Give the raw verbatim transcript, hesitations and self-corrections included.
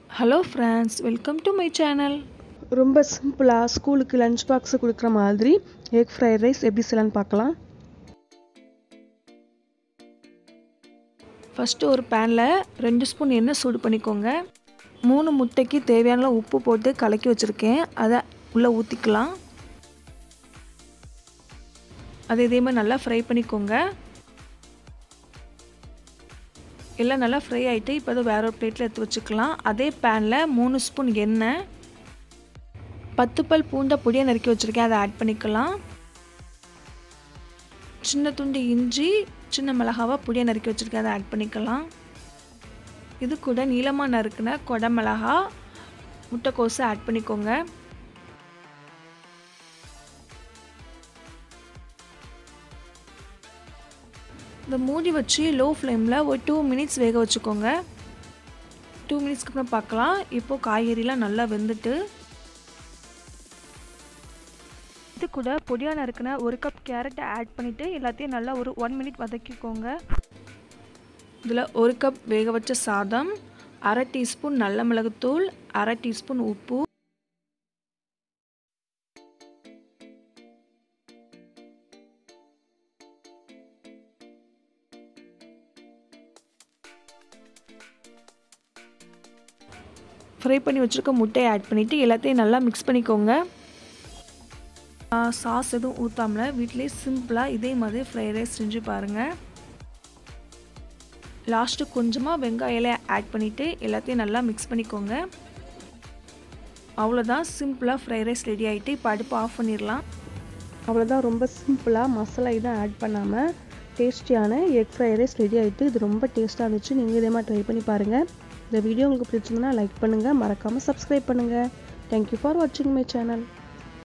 Hello friends, welcome to my channel. ரொம்ப சிம்பிளா ஸ்கூலுக்கு லஞ்ச் பாக்ஸ் கொடுக்குற மாதிரி எக் ஃப்ரைட் ரைஸ் எப்படி செய்யலாம்னு பார்க்கலாம். ஃபர்ஸ்ட் ஒரு பேன்ல ரெண்டு ஸ்பூன் எண்ணெய் சூடு பண்ணிக்கோங்க. மூணு முட்டைக்கு தேவையான உப்பு போட்டு கலக்கி வச்சிருக்கேன். அதை உள்ள ஊத்திக்கலாம். அதை இதே மாதிரி நல்லா ஃப்ரை பண்ணிக்கோங்க. எல்லாம் நல்லா ஃப்ரை ஆகிட்டு இப்போ அதை வேற ஒரு பிளேட்டில் எடுத்து வச்சுக்கலாம். அதே பேனில் மூணு ஸ்பூன் எண்ணெய், பத்து பல் பூண்டை பொடியாக நறுக்கி வச்சுருக்கேன், அதை ஆட் பண்ணிக்கலாம். சின்ன துண்டு இஞ்சி, சின்ன மிளகாவை பொடியாக நறுக்கி வச்சுருக்கேன், அதை ஆட் பண்ணிக்கலாம். இது கூட நீளமாக நறுக்கின கொடை மிளகா, முட்டைக்கோஸை ஆட் பண்ணிக்கோங்க. இந்த மூடி வச்சு லோ ஃப்ளேமில் ஒரு டூ மினிட்ஸ் வேக வச்சுக்கோங்க. டூ மினிட்ஸ்க்கு அப்புறம் பார்க்கலாம். இப்போது காய்கறிலாம் நல்லா வெந்துட்டு இது கூட பொடியாக நறுக்கின ஒரு கப் கேரட்டை ஆட் பண்ணிவிட்டு எல்லாத்தையும் நல்லா ஒரு ஒன் மினிட் வதக்கிக்கோங்க. இதில் ஒரு கப் வேக வச்ச சாதம், அரை டீஸ்பூன் நல்ல மிளகுத்தூள், அரை டீஸ்பூன் உப்பு, ஃப்ரை பண்ணி வச்சுருக்க முட்டையை ஆட் பண்ணிவிட்டு எல்லாத்தையும் நல்லா மிக்ஸ் பண்ணிக்கோங்க. சாஸ் எதுவும் ஊற்றாமல் வீட்டிலே சிம்பிளாக இதே மாதிரி ஃப்ரைட் ரைஸ் செஞ்சு பாருங்கள். லாஸ்ட்டு கொஞ்சமாக வெங்காயம் ஆட் பண்ணிவிட்டு எல்லாத்தையும் நல்லா மிக்ஸ் பண்ணிக்கோங்க. அவ்வளோதான், சிம்பிளாக ஃப்ரைட் ரைஸ் ரெடி ஆகிட்டு இப்போ அடுப்பு ஆஃப் பண்ணிடலாம். அவ்வளோதான், ரொம்ப சிம்பிளாக மசாலா எதுவும் ஆட் பண்ணாமல் டேஸ்டியான எக் ஃப்ரைட் ரைஸ் ரெடி ஆகிட்டு. இது ரொம்ப டேஸ்ட்டாக இருந்துச்சு. நீங்கள் இதே மாதிரி ட்ரை பண்ணி பாருங்கள். இந்த வீடியோ உங்களுக்கு பிடிச்சிருந்தனா லைக் பண்ணுங்கள், மறக்காமல் சப்ஸ்கிரைப் பண்ணுங்கள். தேங்க்யூ ஃபார் வாட்சிங் மை சேனல்.